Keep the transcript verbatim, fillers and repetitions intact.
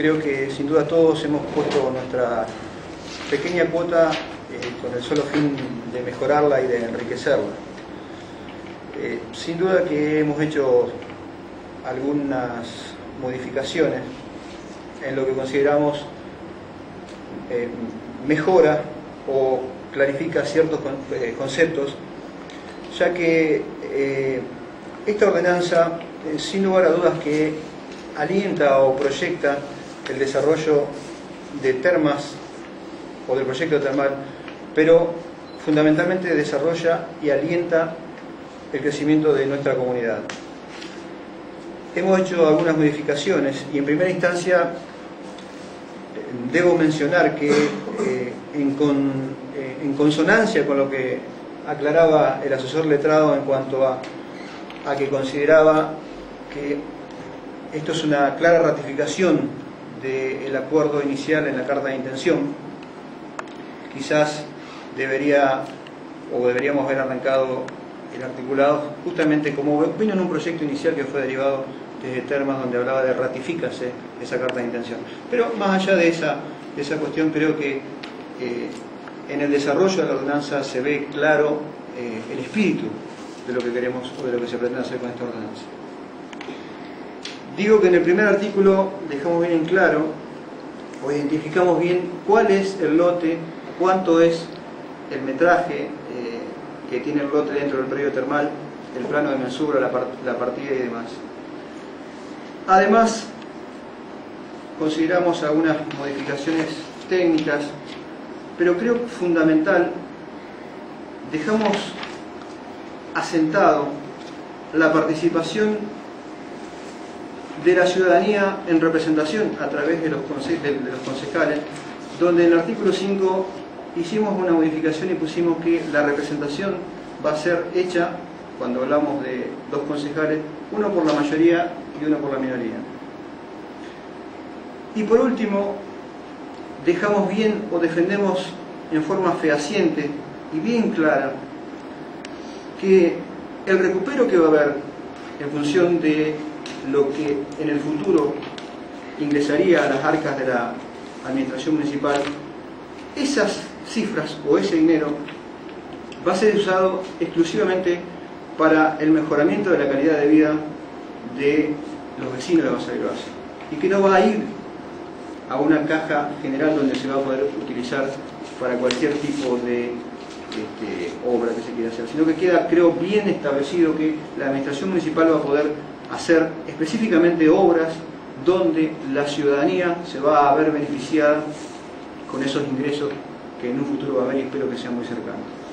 creo que sin duda todos hemos puesto nuestra pequeña cuota eh, con el solo fin de mejorarla y de enriquecerla. Eh, sin duda que hemos hecho algunas modificaciones en lo que consideramos eh, mejora o clarifica ciertos con, eh, conceptos, ya que eh, esta ordenanza, eh, sin lugar a dudas, que alienta o proyecta el desarrollo de termas o del proyecto termal, pero fundamentalmente desarrolla y alienta el crecimiento de nuestra comunidad. Hemos hecho algunas modificaciones y en primera instancia debo mencionar que eh, en, con, eh, en consonancia con lo que aclaraba el asesor letrado en cuanto a, a que consideraba que esto es una clara ratificación del acuerdo inicial en la carta de intención, quizás debería o deberíamos haber arrancado el articulado justamente como vino en un proyecto inicial que fue derivado desde Termas, donde hablaba de ratifícase esa carta de intención. Pero más allá de esa, de esa cuestión, creo que eh, en el desarrollo de la ordenanza se ve claro eh, el espíritu de lo que queremos o de lo que se pretende hacer con esta ordenanza. Digo que en el primer artículo dejamos bien en claro o identificamos bien cuál es el lote, cuánto es el metraje eh, que tiene el lote dentro del predio termal, el plano de mensura, la, part la partida y demás. Además, consideramos algunas modificaciones técnicas, pero creo fundamental, dejamos asentado la participación de la ciudadanía en representación a través de los, conse de, de los concejales, donde en el artículo cinco hicimos una modificación y pusimos que la representación va a ser hecha, cuando hablamos de dos concejales, uno por la mayoría y uno por la minoría. Y por último, dejamos bien o defendemos en forma fehaciente y bien clara que el recupero que va a haber en función de lo que en el futuro ingresaría a las arcas de la administración municipal, esas cifras o ese dinero va a ser usado exclusivamente para el mejoramiento de la calidad de vida de los vecinos de Gonzalo Ibaza, y que no va a ir a una caja general donde se va a poder utilizar para cualquier tipo de este, obra que se quiera hacer, sino que queda, creo, bien establecido que la administración municipal va a poder hacer específicamente obras donde la ciudadanía se va a ver beneficiada con esos ingresos que en un futuro va a haber y espero que sea muy cercano.